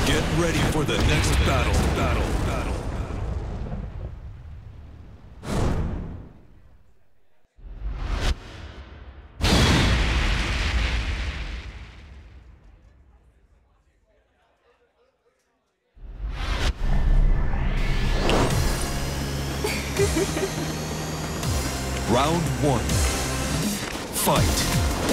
Get ready for the next battle. Round 1. Fight.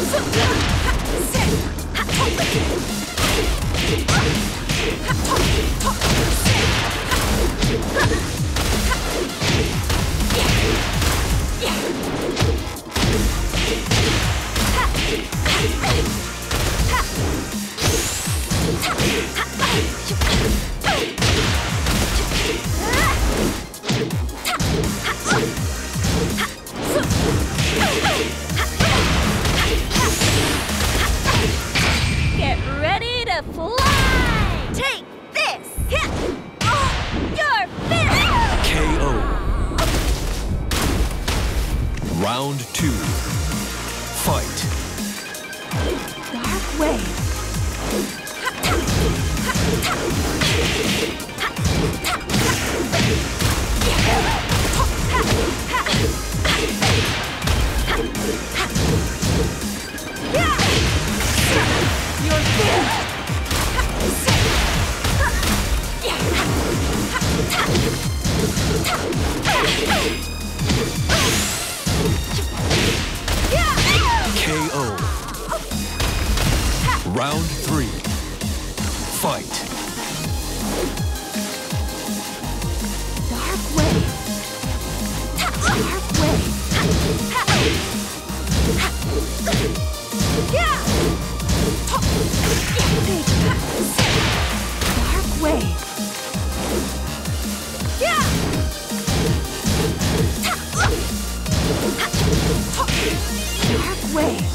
Get ready to fly! Take this! You're finished! KO. Round 2. Fight. Dark Wave. You're finished! KO. Round 3. Fight. Dark Wave. Dark Wave. Dark Wave. Dark Wave.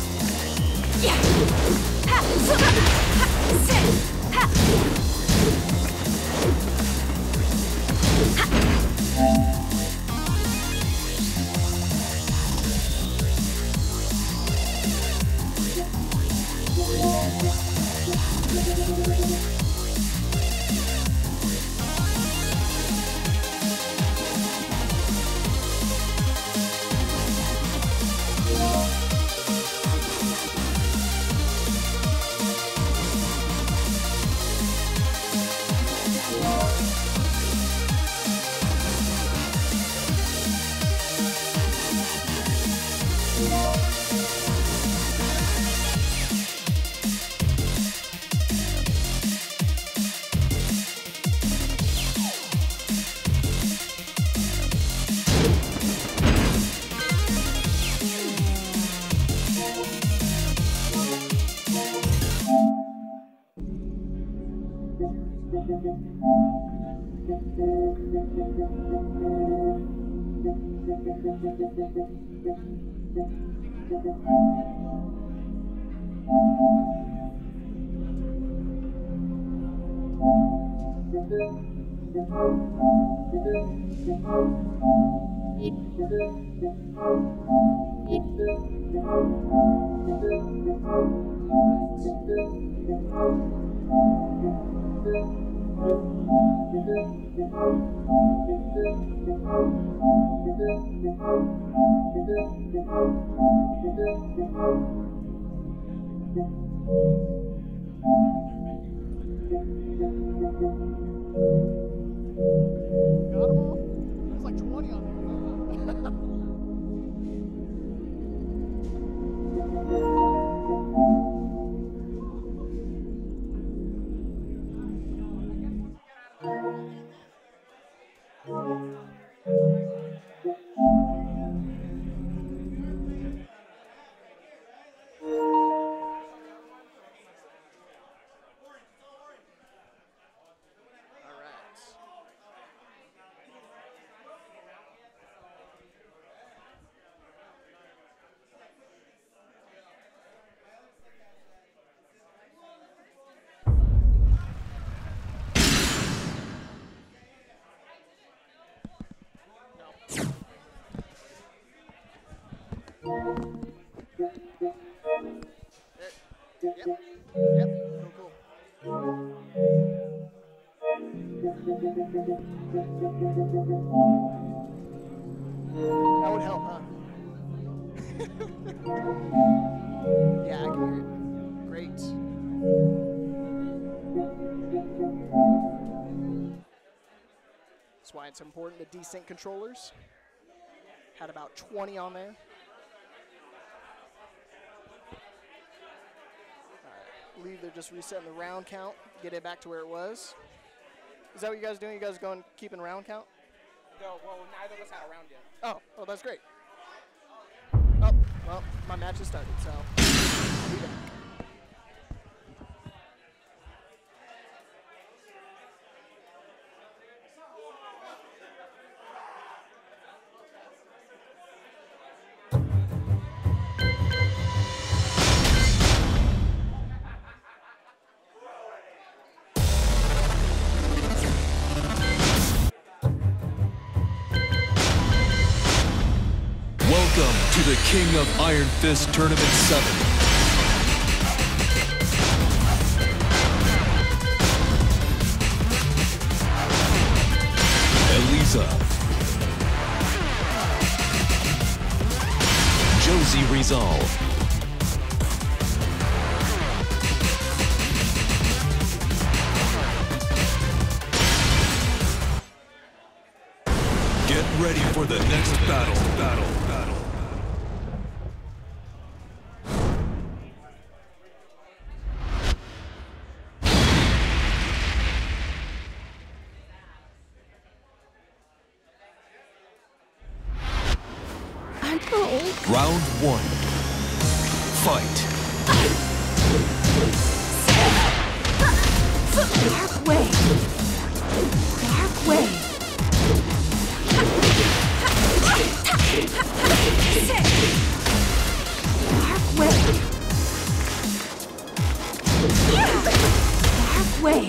Got them all? There's like 20 on there. That would help, huh? Yeah, I can hear it. Great. That's why it's important to desync controllers. Had about 20 on there. Alright, I believe they're just resetting the round count, get it back to where it was. Is that what you guys doing? You guys going keeping round count? No, well, neither of us had a round yet. Oh, that's great. Oh, well, my match has started, so I'll be back. Welcome to the King of Iron Fist Tournament 7. Eliza, Josie Rizal, get ready for the next battle. Round 1. Fight. Dark way. Dark way. Dark way. Dark way.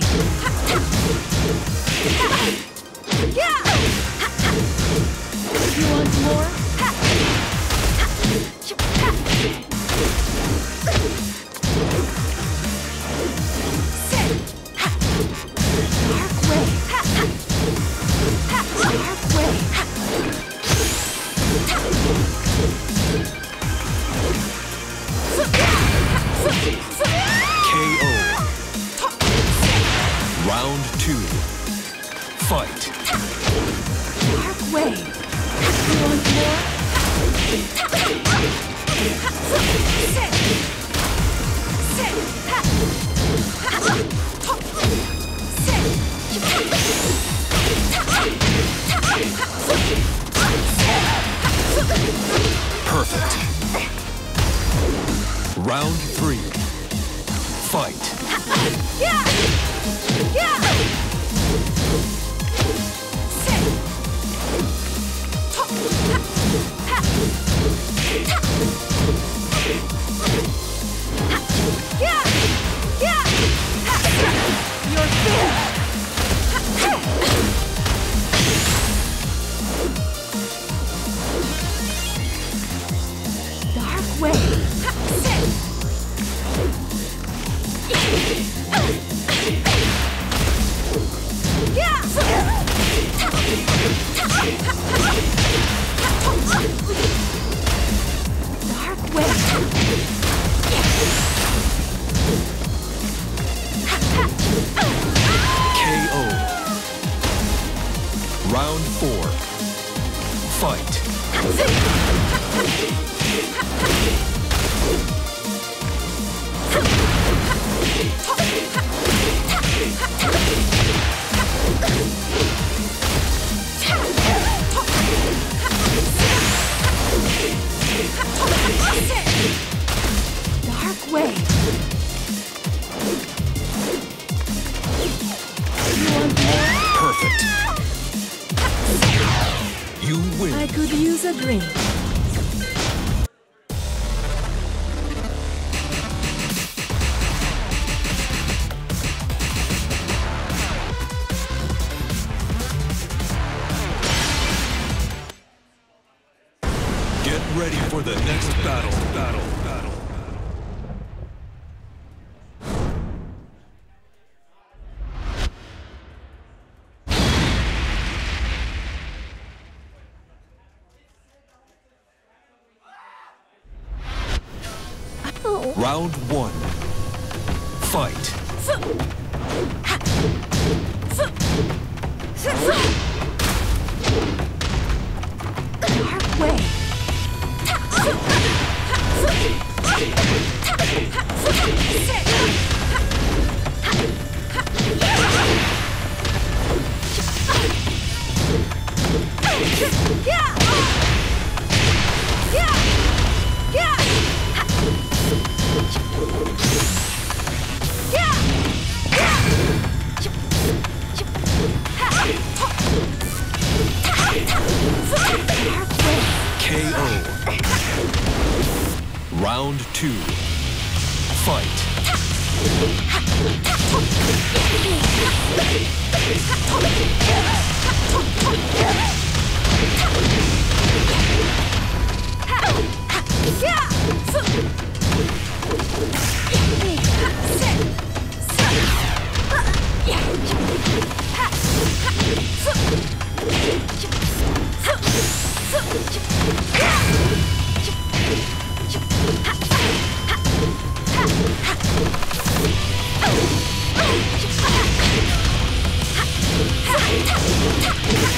You want more? Round 2. Fight. Dark way. You want more? Perfect. Round 3. Fight. You're good. Dark way. Dark way. KO. Round 4. Fight. Dark way. You want more? Perfect. You win. I could use a drink. Get ready for the next battle. Round 1. Fight. Dark way. KO. Round 2. Fight.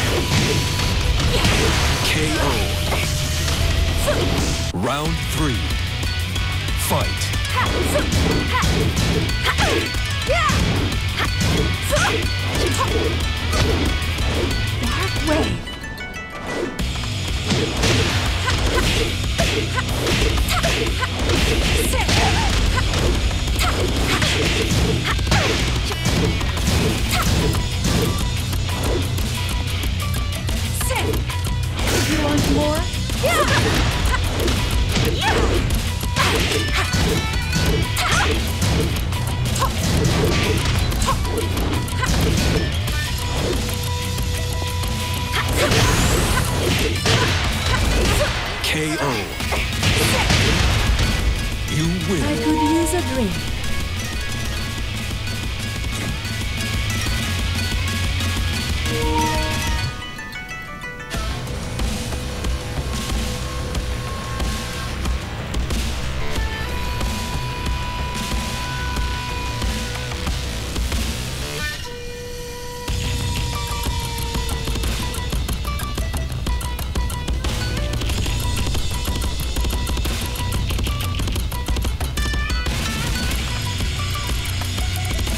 KO. Round 3.